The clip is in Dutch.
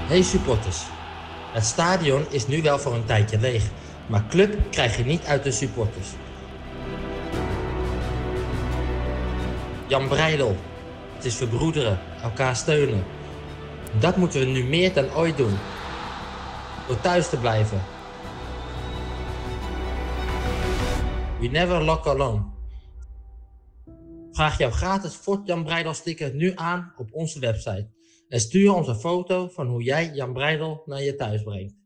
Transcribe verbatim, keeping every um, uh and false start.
Hey supporters, het stadion is nu wel voor een tijdje leeg, maar club krijg je niet uit de supporters. Jan Breydel, het is verbroederen, elkaar steunen. Dat moeten we nu meer dan ooit doen, door thuis te blijven. We never lock alone. Vraag jouw gratis Fort Jan Breydel sticker nu aan op onze website en stuur ons een foto van hoe jij Jan Breydel naar je thuis brengt.